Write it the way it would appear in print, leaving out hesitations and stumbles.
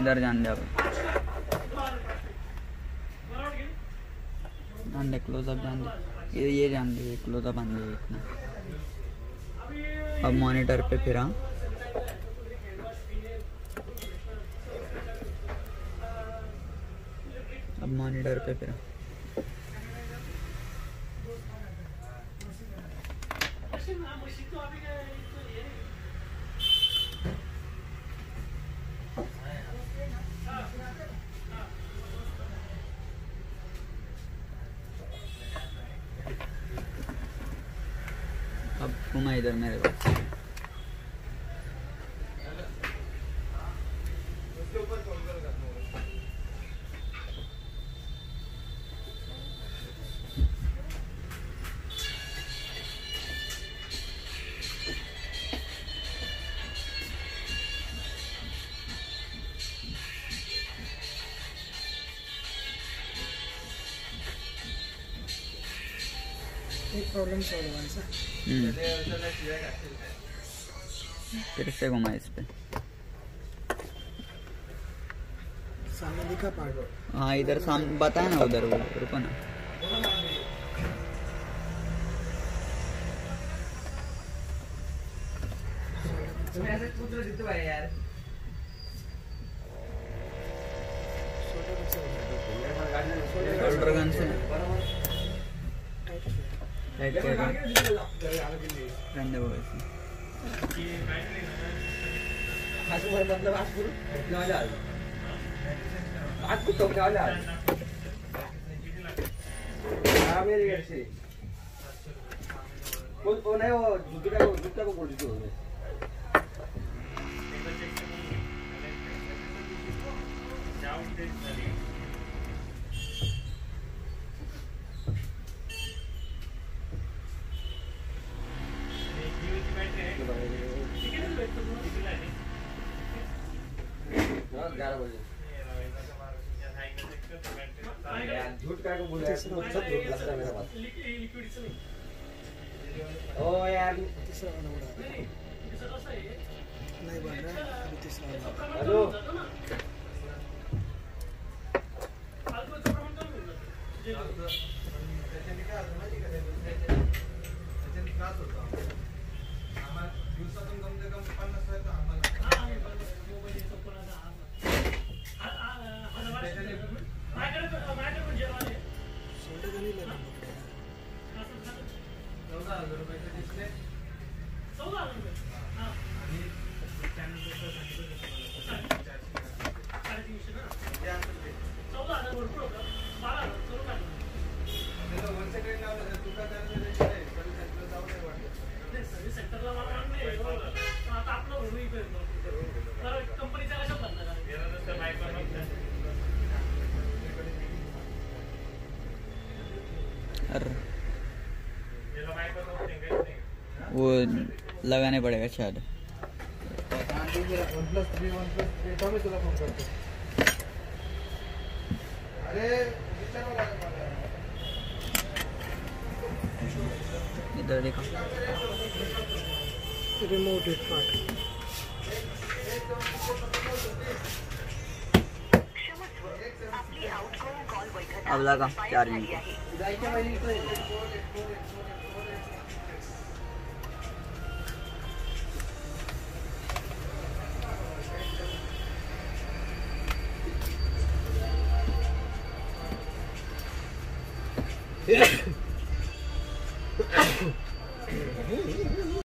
इधर जान दे अब जान दे क्लोजअप जान दे ये जान दे क्लोजअप आन दे इतना। अब मॉनिटर पे फिरा अब मॉनिटर पे फिरा अब घुमा इधर मेरे पास एक प्रॉब्लम सॉल्व हुआ सर। फिर से घुमा इस पे सामने दिखा पार्ट। हाँ इधर सामने बताया ना उधर वो रुको ना यार शोल्डर गन से टाइट कर रहने वो ऐसे मतलब आज कुछ तो क्या जा हाँ मेरे घर से वो नहीं वो जूता को बोल दी तो झूठ का बोल रहा है सब झूठ लगता है मेरा बात ओ यार तीसरा वाला नहीं बन रहा है अभी तीसरा वाला। हेलो वो लगाने पड़ेगा शायद। इधर देखो रिमोट इट पार्ट। अब लगा चार्जिंग Yeah.